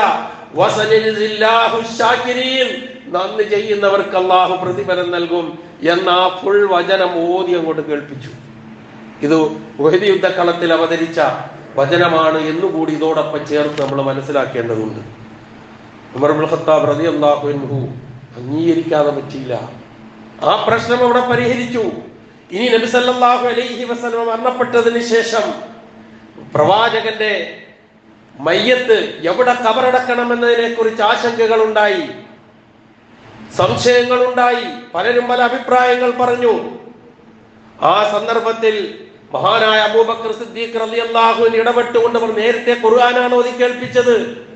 A: നന്ദി ചെയ്യുന്നവർക്ക് അള്ളാഹു പ്രതിഫലം നൽകും എന്ന ആ ഫുൾ വചനം ഓതി അങ്ങോട്ട് കേൾപ്പിച്ചു. ഇത് ഉഹദ് യുദ്ധക്കളത്തിൽ അവതരിച്ച വചനമാണ് എന്നുകൂടി ഇതോടൊപ്പം ചേർത്ത് നമ്മൾ മനസ്സിലാക്കേണ്ടതുണ്ട്. ഉമർ ഇബ്നുൽ ഖത്താബ് റളിയല്ലാഹു അൻഹു അംഗീകരിക്കാതെ പറ്റിയില്ല. ആ പ്രശ്നം അവിടെ പരിഹരിച്ചു. ഇനി നബി സല്ലല്ലാഹു അലൈഹി വസല്ലം മരണപ്പെട്ടതിന് ശേഷം പ്രവാചകന്റെ മയ്യത്ത് എവിടെ കബറടക്കണമെന്നതിനെ കുറിച്ച് ആശങ്കകൾ ഉണ്ടായി, സംശയങ്ങൾ ഉണ്ടായി. പലരും പല അഭിപ്രായങ്ങൾ പറഞ്ഞു. ആ സന്ദർഭത്തിൽ മഹാനായ അബൂബക്കർ സിദ്ദീഖ് റളിയല്ലാഹു അൻഹു ഇടപെട്ടുകൊണ്ട് നേരത്തെ ഖുർആനാണ് ഓതി കേൾപ്പിച്ചത്.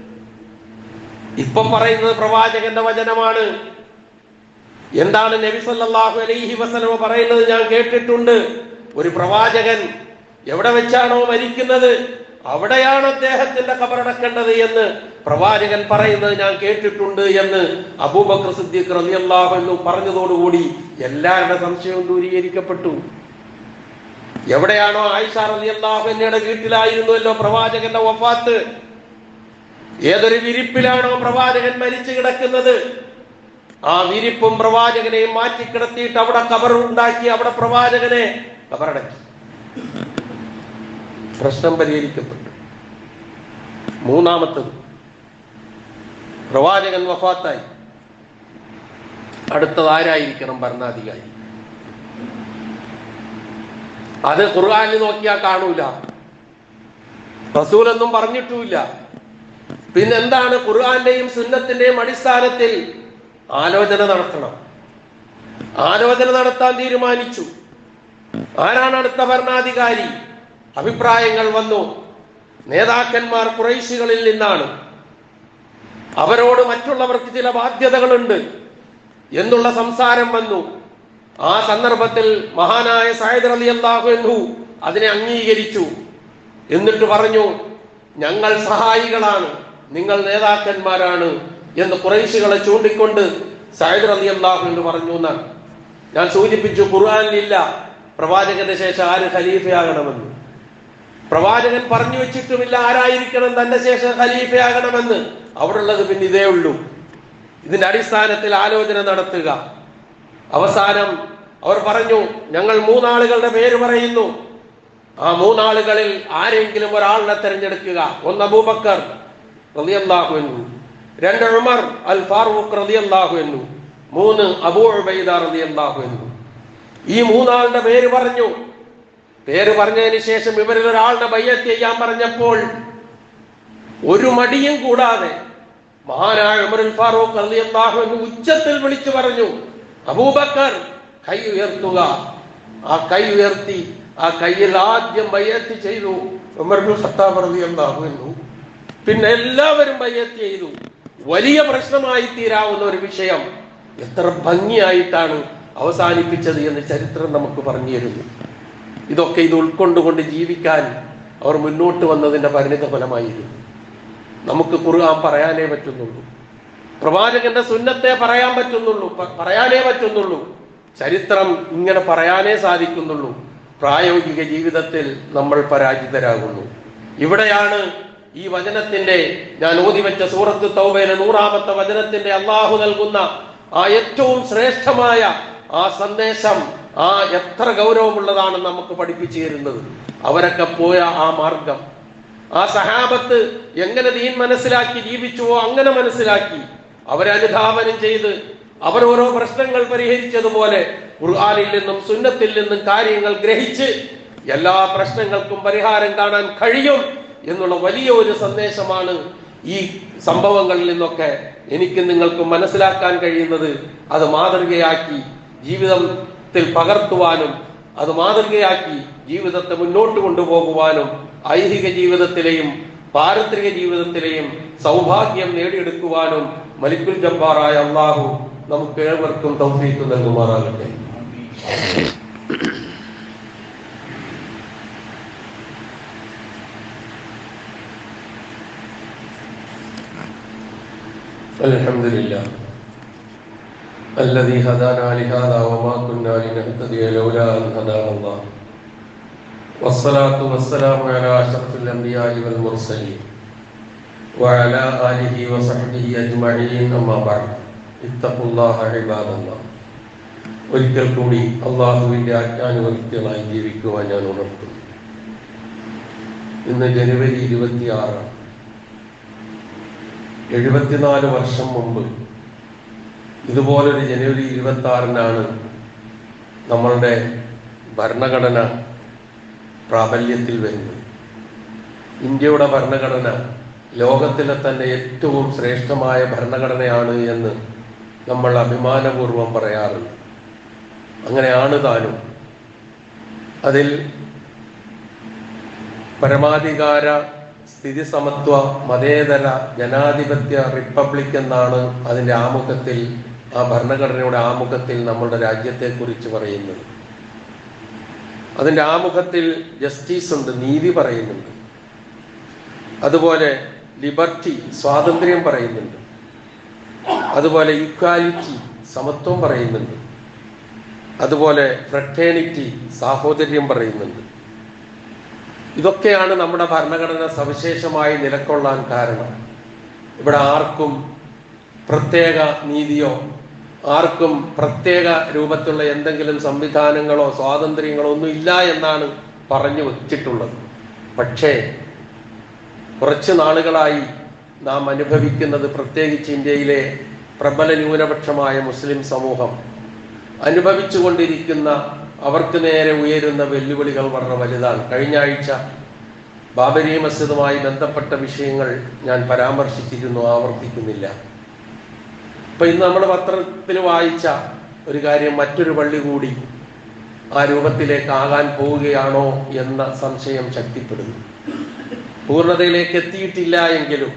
A: ഇപ്പം പറയുന്നത് പ്രവാചകന്റെ വചനമാണ്. എന്താണ് നബി സല്ലല്ലാഹു അലൈഹി വസല്ലം പറയുന്നത് ഞാൻ കേട്ടിട്ടുണ്ട്. ഒരു പ്രവാചകൻ എവിടെ വെച്ചാണോ മരിക്കുന്നത് അവിടെയാണ് അദ്ദേഹത്തിന്റെ ഖബറടക്കേണ്ടത് എന്ന് പ്രവാചകൻ പറയുന്നത് ഞാൻ കേട്ടിട്ടുണ്ട് എന്ന് അബൂബക്കർ സിദ്ദീഖ് റളിയല്ലാഹു അൻഹു പറഞ്ഞതോടുകൂടി എല്ലാവരുടെ സംശയവും ദൂരീകരിക്കപ്പെട്ടു. എവിടെയാണോ ആയിഷ റളിയല്ലാഹു അൻഹയുടെ വീട്ടിലായിരുന്നുവല്ലോ പ്രവാചകന്റെ വഫാത്ത്, ഏതൊരു വിരിപ്പിലാണോ പ്രവാചകൻ മരിച്ചു കിടക്കുന്നത് ആ വിരിപ്പും പ്രവാചകനെയും മാറ്റിക്കിടത്തിയിട്ട് അവിടെ ഖബർ ഉണ്ടാക്കി അവിടെ പ്രവാചകനെ ഖബറടക്കി. പ്രശ്നം പരിഹരിക്കപ്പെട്ടു. മൂന്നാമത്തത്, പ്രവാചകൻ വഫാത്തായി. അടുത്തത് ആരായിരിക്കണം ഭരണാധികാരി? അത് ഖുർആനിൽ നോക്കിയാൽ കാണൂല, റസൂലൊന്നും പറഞ്ഞിട്ടുമില്ല. പിന്നെന്താണ്? ഖുർആന്റെയും സുന്നത്തിന്റെയും അടിസ്ഥാനത്തിൽ ആലോചന നടത്തണം. ആലോചന നടത്താൻ തീരുമാനിച്ചു. ആരാണ് അടുത്ത ഭരണാധികാരി? അഭിപ്രായങ്ങൾ വന്നു. നേതാക്കന്മാർ ഖുറൈശികളിൽ നിന്നാണ്. അവരോട് മറ്റുള്ളവർക്ക് ചില ബാധ്യതകളുണ്ട് എന്നുള്ള സംസാരം വന്നു. ആ സന്ദർഭത്തിൽ മഹാനായ സഅദ് റളിയല്ലാഹു അൻഹു അതിനെ അംഗീകരിച്ചു. എന്നിട്ട് പറഞ്ഞു, ഞങ്ങൾ സഹായികളാണ്, നിങ്ങൾ നേതാക്കന്മാരാണ് എന്ന് ഖുറൈശികളെ ചൂണ്ടിക്കൊണ്ട് സഅദ് റളിയല്ലാഹു അൻഹു പറഞ്ഞു എന്നാണ്. ഞാൻ സൂചിപ്പിച്ചു, ഖുർആനിലില്ല പ്രവാചകന്റെ ശേഷം ആര് ഖലീഫയാകണമെന്ന്. പ്രവാചകൻ പറഞ്ഞു വെച്ചിട്ടുമില്ല ആരായിരിക്കണം തന്റെ ശേഷം ഖലീഫയാകണമെന്ന്. അവിടെ ഉള്ളത് പിന്നെ ഇതേ ഉള്ളൂ. ഇതിന്റെ അടിസ്ഥാനത്തിൽ ആലോചന നടത്തുക. അവസാനം അവർ പറഞ്ഞു, ഞങ്ങൾ മൂന്നാളുകളുടെ പേര് പറയുന്നു. ആ മൂന്നാളുകളിൽ ആരെങ്കിലും ഒരാളിനെ തിരഞ്ഞെടുക്കുക. ഒന്ന് അബൂബക്കർ റളിയല്ലാഹു അൻഹു, രണ്ട് ഉമർ അൽ ഫാറൂഖ് റളിയല്ലാഹു അൻഹു, മൂന്ന് അബൂ ഉബൈദ റളിയല്ലാഹു അൻഹു. ഈ മൂന്നാളുടെ പേര് പറഞ്ഞു. പേര് പറഞ്ഞതിന് ശേഷം ഇവരിൽ ഒരാളുടെ ബൈഅത്ത് ചെയ്യാൻ പറഞ്ഞപ്പോൾ ഒരു മടിയും കൂടാതെ മഹാനായ ഉമറുൽ ഫാറൂഖ് റളിയല്ലാഹു അൻഹു ഉച്ചത്തിൽ വിളിച്ചു പറഞ്ഞു, അബൂബക്കർ കൈ ഉയർത്തുക. ആ കൈ ഉയർത്തി. ആ കൈയിൽ ആദ്യം ബൈഅത്ത് ചെയ്തു ഉമർ ഇബ്നുൽ ഖത്താബ് റളിയല്ലാഹു അൻഹു. പിന്നെ എല്ലാവരും ബൈഅത്ത് ചെയ്തു. വലിയ പ്രശ്നമായി തീരാവുന്ന ഒരു വിഷയം എത്ര ഭംഗിയായിട്ടാണ് അവസാനിപ്പിച്ചത് എന്ന് ചരിത്രം നമുക്ക് പറഞ്ഞു തരുന്നു. ഇതൊക്കെ ഇത് ഉൾക്കൊണ്ടുകൊണ്ട് ജീവിക്കാൻ അവർ മുന്നോട്ട് വന്നതിന്റെ പരിണിത ഫലമായിരുന്നു. നമുക്ക് ഖുർആൻ പറയാനേ പറ്റുന്നുള്ളൂ, പ്രവാചകന്റെ സുന്നത്തെ പറയാനേ പറ്റുന്നുള്ളൂ, ചരിത്രം ഇങ്ങനെ പറയാനേ സാധിക്കുന്നുള്ളൂ. പ്രായോഗിക ജീവിതത്തിൽ നമ്മൾ പരാജിതരാകുന്നു. ഇവിടെയാണ് ഈ വചനത്തിന്റെ, ഞാൻ ഓതിവെച്ച സൂറത്ത് തൗബയിലെ 100-ാമത്തെ വചനത്തിന്റെ അള്ളാഹു നൽകുന്ന ആ ഏറ്റവും ശ്രേഷ്ഠമായ ആ സന്ദേശം, ആ എത്ര ഗൗരവമുള്ളതാണ് നമുക്ക് പഠിപ്പിച്ചു തരുന്നത്. അവരൊക്കെ പോയ ആ മാർഗം, ആ സഹാബത്ത് എങ്ങനെ ദീൻ മനസ്സിലാക്കി ജീവിച്ചുവോ അങ്ങനെ മനസ്സിലാക്കി അവരനുധാവനം ചെയ്ത് അവർ ഓരോ പ്രശ്നങ്ങൾ പരിഹരിച്ചതുപോലെ ഖുർആനിൽ നിന്നും സുന്നത്തിൽ നിന്നും കാര്യങ്ങൾ ഗ്രഹിച്ച് എല്ലാ പ്രശ്നങ്ങൾക്കും പരിഹാരം കാണാൻ കഴിയും എന്നുള്ള വലിയ ഒരു സന്ദേശമാണ് ഈ സംഭവങ്ങളിൽ നിന്നൊക്കെ എനിക്ക് നിങ്ങൾക്ക് മനസ്സിലാക്കാൻ കഴിയുന്നത്. അത് മാതൃകയാക്കി ജീവിതത്തിൽ പകർത്തുവാനും അത് മാതൃകയാക്കി ജീവിതത്തെ മുന്നോട്ട് കൊണ്ടുപോകുവാനും ഐഹിക ജീവിതത്തിലെയും പാരത്രിക ജീവിതത്തിലെയും സൗഭാഗ്യം നേടിയെടുക്കുവാനും മലിക്കുൽ ജബ്ബാറായ അല്ലാഹു നമുക്ക് ഏവർക്കും തൗഫീഖ് നൽകുമാറാകട്ടെ. അൽഹംദുലില്ലാഹ് الذي هدانا لهذا وما كنا لنهتدي لولا أن هدانا الله والصلاة والسلام على أشرف الأنبياء والمرسلين وعلى آله وصحبه أجمعين أما بعد اتقوا الله عباد الله. ഒരിക്കൽ കൂടി അള്ളാഹുവിന്റെ ആജ്ഞാനുവർത്തികളായി ജീവിക്കുവാൻ ഞാൻ ഉണർത്തുന്നു. ഇന്ന് ജനുവരി 26. 74 വർഷം മുമ്പ് ഇതുപോലൊരു ജനുവരി 26-നാണ് നമ്മളുടെ ഭരണഘടന പ്രാബല്യത്തിൽ വരുന്നത്. ഇന്ത്യയുടെ ഭരണഘടന ലോകത്തിലെ തന്നെ ഏറ്റവും ശ്രേഷ്ഠമായ ഭരണഘടനയാണ് എന്ന് നമ്മൾ അഭിമാനപൂർവം പറയാറുണ്ട്. അങ്ങനെയാണ് താനും. അതിൽ പരമാധികാര, സ്ഥിതി സമത്വ, മതേതര, ജനാധിപത്യ റിപ്പബ്ലിക് എന്നാണ് അതിൻ്റെ ആമുഖത്തിൽ, ആ ഭരണഘടനയുടെ ആമുഖത്തിൽ നമ്മുടെ രാജ്യത്തെക്കുറിച്ച് പറയുന്നത്. അതിൻ്റെ ആമുഖത്തിൽ ജസ്റ്റിസ് ഉണ്ട്, നീതി പറയുന്നുണ്ട്. അതുപോലെ ലിബർട്ടി, സ്വാതന്ത്ര്യം പറയുന്നുണ്ട്. അതുപോലെ ഈക്വാലിറ്റി, സമത്വം പറയുന്നുണ്ട്. അതുപോലെ ഫ്രട്ടേണിറ്റി, സാഹോദര്യം പറയുന്നുണ്ട്. ഇതൊക്കെയാണ് നമ്മുടെ ഭരണഘടന സവിശേഷമായി നിലകൊള്ളാൻ കാരണം. ഇവിടെ ആർക്കും പ്രത്യേക നീതിയോ ആർക്കും പ്രത്യേക രൂപത്തിലുള്ള എന്തെങ്കിലും സംവിധാനങ്ങളോ സ്വാതന്ത്ര്യങ്ങളോ ഒന്നും ഇല്ല എന്നാണ് പറഞ്ഞു വച്ചിട്ടുള്ളത്. പക്ഷേ കുറച്ച് നാളുകളായി നാം അനുഭവിക്കുന്നത്, പ്രത്യേകിച്ച് ഇന്ത്യയിലെ പ്രബല ന്യൂനപക്ഷമായ മുസ്ലിം സമൂഹം അനുഭവിച്ചു കൊണ്ടിരിക്കുന്ന, അവർക്ക് നേരെ ഉയരുന്ന വെല്ലുവിളികൾ വളരെ വലുതാണ്. കഴിഞ്ഞ ആഴ്ച ബാബരി മസ്ജിദുമായി ബന്ധപ്പെട്ട വിഷയങ്ങൾ ഞാൻ പരാമർശിച്ചിരുന്നു, ആവർത്തിക്കുന്നില്ല. അപ്പൊ ഇന്ന് നമ്മൾ പത്രത്തിൽ വായിച്ച ഒരു കാര്യം, മറ്റൊരു പള്ളി കൂടി ആ രൂപത്തിലേക്ക് ആകാൻ പോവുകയാണോ എന്ന സംശയം ശക്തിപ്പെടുന്നു. പൂർണ്ണതയിലേക്ക് എത്തിയിട്ടില്ല എങ്കിലും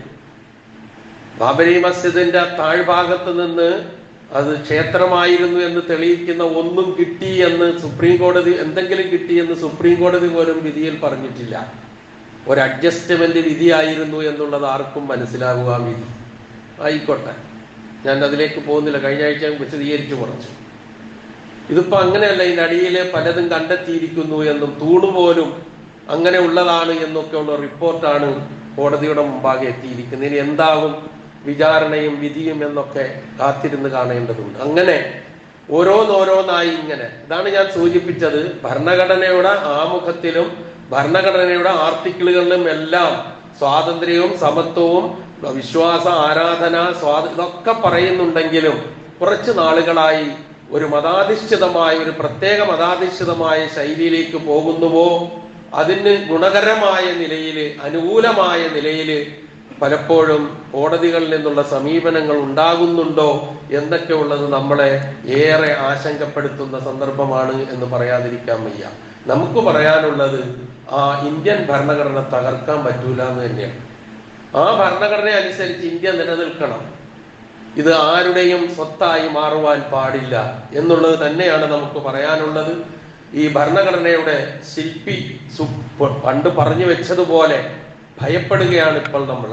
A: ബാബരി മസ്ജിദിന്റെ താഴ്ഭാഗത്ത് നിന്ന് അത് ക്ഷേത്രമായിരുന്നു എന്ന് തെളിയിക്കുന്ന ഒന്നും കിട്ടി എന്ന് സുപ്രീം കോടതി, എന്തെങ്കിലും കിട്ടിയെന്ന് സുപ്രീം കോടതി പോലും വിധിയിൽ പറഞ്ഞിട്ടില്ല. ഒരു അഡ്ജസ്റ്റ്മെന്റ് വിധിയായിരുന്നു എന്നുള്ളത് ആർക്കും മനസ്സിലാകുക വിധി ആയിക്കോട്ടെ, ഞാൻ അതിലേക്ക് പോകുന്നില്ല. കഴിഞ്ഞ ആഴ്ച വിശദീകരിച്ചു കുറച്ചു. ഇതിപ്പോ അങ്ങനെയല്ല, ഇതിന്റെ അടിയിൽ പലതും കണ്ടെത്തിയിരിക്കുന്നു എന്നും തൂണുപോലും അങ്ങനെ ഉള്ളതാണ് എന്നൊക്കെയുള്ള റിപ്പോർട്ടാണ് കോടതിയുടെ മുമ്പാകെ എത്തിയിരിക്കുന്നത്. ഇനി എന്താകും വിചാരണയും വിധിയും എന്നൊക്കെ കാത്തിരുന്ന് കാണേണ്ടതുണ്ട്. അങ്ങനെ ഓരോന്നോരോന്നായി ഇങ്ങനെ, ഇതാണ് ഞാൻ സൂചിപ്പിച്ചത്, ഭരണഘടനയുടെ ആമുഖത്തിലും ഭരണഘടനയുടെ ആർട്ടിക്കിളുകളിലും എല്ലാം സ്വാതന്ത്ര്യവും സമത്വവും വിശ്വാസ, ആരാധന, ഇതൊക്കെ പറയുന്നുണ്ടെങ്കിലും കുറച്ച് നാളുകളായി ഒരു മതാധിഷ്ഠിതമായ ഒരു പ്രത്യേക മതാധിഷ്ഠിതമായ ശൈലിയിലേക്ക് പോകുന്നുവോ, അതിന് ഗുണകരമായ നിലയിൽ, അനുകൂലമായ നിലയിൽ പലപ്പോഴും കോടതികളിൽ നിന്നുള്ള സമീപനങ്ങൾ ഉണ്ടാകുന്നുണ്ടോ എന്നൊക്കെ ഉള്ളത് നമ്മളെ ഏറെ ആശങ്കപ്പെടുത്തുന്ന സന്ദർഭമാണ് എന്ന് പറയാതിരിക്കാൻ വയ്യ. നമുക്ക് പറയാനുള്ളത് ആ ഇന്ത്യൻ ഭരണഘടന തകർക്കാൻ പറ്റൂല എന്ന് തന്നെയാണ്. ആ ഭരണഘടന അനുസരിച്ച് ഇന്ത്യ നിലനിൽക്കണം. ഇത് ആരുടെയും സ്വത്തായി മാറുവാൻ പാടില്ല എന്നുള്ളത് തന്നെയാണ് നമുക്ക് പറയാനുള്ളത്. ഈ ഭരണഘടനയുടെ ശില്പി പണ്ട് പറഞ്ഞു വെച്ചതുപോലെ ഭയപ്പെടുകയാണ് ഇപ്പോൾ നമ്മൾ.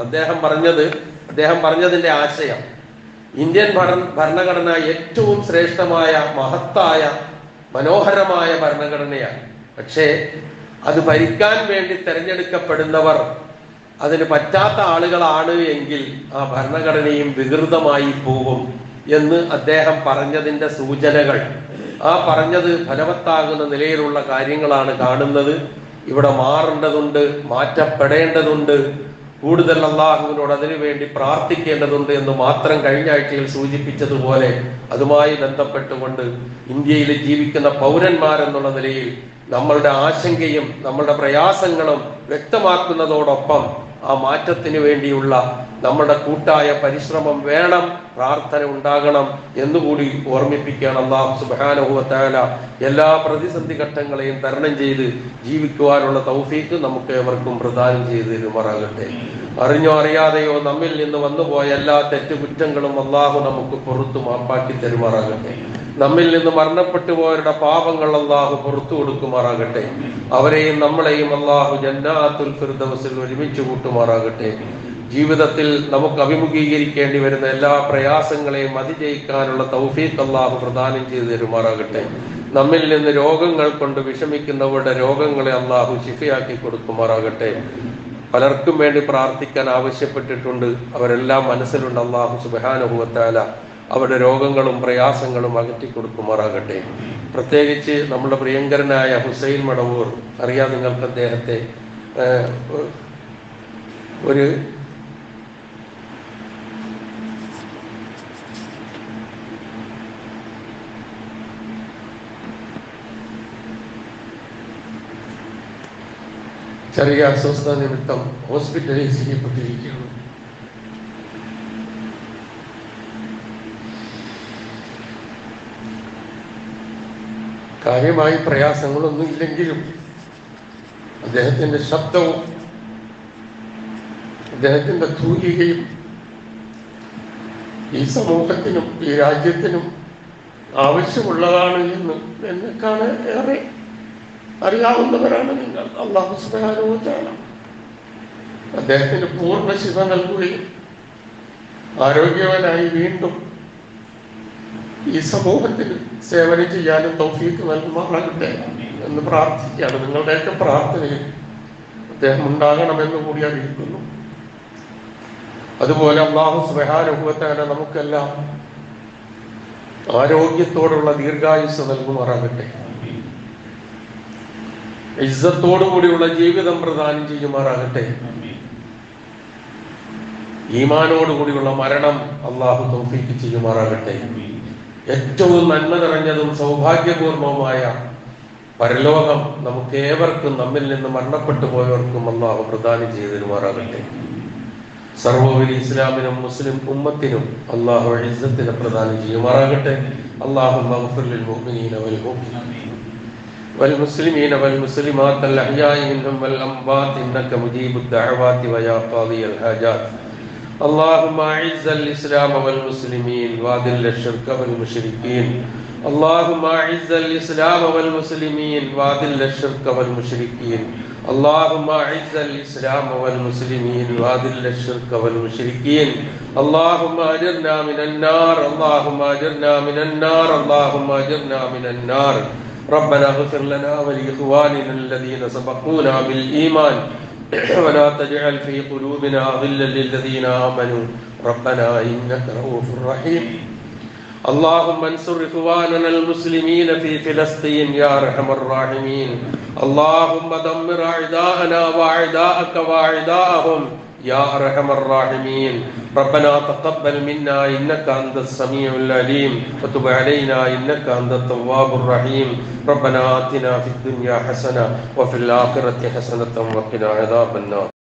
A: അദ്ദേഹം പറഞ്ഞതിന്റെ ആശയം ഇന്ത്യൻ ഭരണഘടന ഏറ്റവും ശ്രേഷ്ഠമായ, മഹത്തായ, മനോഹരമായ ഭരണഘടനയാണ്. പക്ഷേ അത് ഭരിക്കാൻ വേണ്ടി തെരഞ്ഞെടുക്കപ്പെടുന്നവർ അതിന് പറ്റാത്ത ആളുകളാണ് എങ്കിൽ ആ ഭരണഘടനയും വികൃതമായി പോകും എന്ന് അദ്ദേഹം പറഞ്ഞതിന്റെ സൂചനകൾ, ആ പറഞ്ഞത് ഫലവത്താകുന്ന നിലയിലുള്ള കാര്യങ്ങളാണ് കാണുന്നത്. ഇവിടെ മാറേണ്ടതുണ്ട്, മാറ്റപ്പെടേണ്ടതുണ്ട്, കൂടുതൽ അള്ളാഹുവിനോട് അതിനുവേണ്ടി പ്രാർത്ഥിക്കേണ്ടതുണ്ട് എന്ന് മാത്രം കഴിഞ്ഞ ആഴ്ചയിൽ സൂചിപ്പിച്ചതുപോലെ അതുമായി ബന്ധപ്പെട്ടുകൊണ്ട് ഇന്ത്യയിൽ ജീവിക്കുന്ന പൗരന്മാരെന്നുള്ള നിലയിൽ നമ്മളുടെ ആശങ്കയും നമ്മളുടെ പ്രയാസങ്ങളും വ്യക്തമാക്കുന്നതോടൊപ്പം ആ മാറ്റത്തിന് വേണ്ടിയുള്ള നമ്മുടെ കൂട്ടായ പരിശ്രമം വേണം, പ്രാർത്ഥന ഉണ്ടാകണം എന്നുകൂടി ഓർമ്മിപ്പിക്കുകയാണ്. അല്ലാഹു സുബ്ഹാനഹു വ തആല എല്ലാ പ്രതിസന്ധി ഘട്ടങ്ങളെയും തരണം ചെയ്ത് ജീവിക്കുവാനുള്ള തൗഫീഖ് നമുക്ക് ഏവർക്കും പ്രദാനം ചെയ്ത് തരുമാറാകട്ടെ. അറിഞ്ഞോ അറിയാതെയോ നമ്മിൽ നിന്ന് വന്നുപോയ എല്ലാ തെറ്റുകുറ്റങ്ങളും അല്ലാഹു നമുക്ക് പുറത്തു മാപ്പാക്കി തരുമാറാകട്ടെ. നമ്മിൽ നിന്ന് മരണപ്പെട്ടു പോയവരുടെ പാപങ്ങൾ അല്ലാഹു പുറത്തു കൊടുക്കുമാറാകട്ടെ. അവരെയും നമ്മളെയും അല്ലാഹു ജന്നാത്തുൽ ഫിർദൗസിൽ ഒരുമിച്ച് കൂട്ടുമാറാകട്ടെ. ജീവിതത്തിൽ നമുക്ക് അഭിമുഖീകരിക്കേണ്ടി വരുന്ന എല്ലാ പ്രയാസങ്ങളെയും അതിജയിക്കാനുള്ള തൗഫീഖ് അല്ലാഹു പ്രദാനം ചെയ്തു തരുമാറാകട്ടെ. നമ്മിൽ നിന്ന് രോഗങ്ങൾ കൊണ്ട് വിഷമിക്കുന്നവരുടെ രോഗങ്ങളെ അല്ലാഹു ശിഫയാക്കി കൊടുക്കുമാറാകട്ടെ. പലർക്കും വേണ്ടി പ്രാർത്ഥിക്കാൻ ആവശ്യപ്പെട്ടിട്ടുണ്ട്, അവരെല്ലാം മനസ്സിലുണ്ട്. അല്ലാഹു സുബ്ഹാനഹു വ തആല അവരുടെ രോഗങ്ങളും പ്രയാസങ്ങളും അകറ്റി കൊടുക്കുമാറാകട്ടെ. പ്രത്യേകിച്ച് നമ്മുടെ പ്രിയങ്കരനായ ഹുസൈൻ മടവൂർ, അറിയാം നിങ്ങൾക്ക് അദ്ദേഹത്തെ, ഒരു ചെറിയ അസ്വസ്ഥത നിമിത്തം ഹോസ്പിറ്റലൈസ് ചെയ്യപ്പെട്ടിരിക്കുകയാണ്. കാര്യമായി പ്രയാസങ്ങളൊന്നും ഇല്ലെങ്കിലും അദ്ദേഹത്തിന്റെ ശബ്ദവും അദ്ദേഹത്തിന്റെ തൂലികയും ഈ സമൂഹത്തിനും ഈ രാജ്യത്തിനും ആവശ്യമുള്ളതാണ് എന്ന് എന്നെക്കാണ് ഏറെ അറിയാവുന്നവരാണ് നിങ്ങൾ. അല്ലാഹു സുബ്ഹാനഹു വ തആല അദ്ദേഹത്തിന് പൂർണ്ണ ശിഫ നൽകുകയും ആരോഗ്യവാനായി വീണ്ടും ഈ സമൂഹത്തിന് സേവനം ചെയ്യാനും തൗഫീഖ് നൽകുമാറാകട്ടെ എന്ന് പ്രാർത്ഥിക്കുകയാണ്. നിങ്ങളുടെയൊക്കെ പ്രാർത്ഥനയിൽ അദ്ദേഹം ഉണ്ടാകണമെന്ന് കൂടി അറിയിക്കുന്നു. അതുപോലെ അല്ലാഹു സുബ്ഹാനഹു വ തആല നമുക്കെല്ലാം ആരോഗ്യത്തോടുള്ള ദീർഘായുസ്സ് നൽകുമാറാകട്ടെ. ഇസ്സത്തോടുകൂടിയുള്ള ജീവിതം പ്രദാനം ചെയ്യുമാറാകട്ടെ. ഈമാനോടുകൂടിയുള്ള മരണം അല്ലാഹു തൗഫീഖ് ചെയ്യുമാറാകട്ടെ. ഏറ്റവും നന്മ നിറഞ്ഞതും സൗഭാഗ്യപൂർണവുമായ പരലോകം നമുക്ക് ഏവർക്കും, നമ്മിൽ നിന്ന് മരണപ്പെട്ടു പോയവർക്കും അല്ലാഹു പ്രദാനം ചെയ്തു തരുമാറാകട്ടെ. സർവ്വോപരി ഇസ്ലാമിനും മുസ്ലിം ഉമ്മത്തിനും അല്ലാഹു ഇസ്സത്തിനെ പ്രദാനം ചെയ്യുമാറാകട്ടെ. അല്ലാഹുമ്മ ഗ്ഫിർ ലിൽ മുഅ്മിനീന വൽ മുഅ്മിനാത്ത് والمسلمين والمسلمات الأحياء منهم والأموات إنك مجيب الدعوات ويا قاضي الحاجات. اللهم أعز الإسلام والمسلمين وأذل الشرك والمشركين. اللهم أعز الإسلام والمسلمين وأذل الشرك والمشركين. اللهم أعز الإسلام والمسلمين وأذل الشرك والمشركين. اللهم أجرنا من النار. اللهم أجرنا من النار. اللهم أجرنا من النار. ربنا اغفر لنا ولإخواننا الذين سبقونا بالإيمان ولا تجعل في قلوبنا غلا للذين آمنوا ربنا إنك رؤوف رحيم. اللهم انصر إخواننا المسلمين في فلسطين يا أرحم الراحمين. اللهم دمر أعداءنا وأعداءك وأعداءهم يا أرحم الراحمين. ربنا تقبل منا إنك أنت السميع العليم وتب علينا إنك أنت التواب الرحيم. ربنا آتنا في الدنيا حسنة وفي الآخرة حسنة وقنا عذاب النار.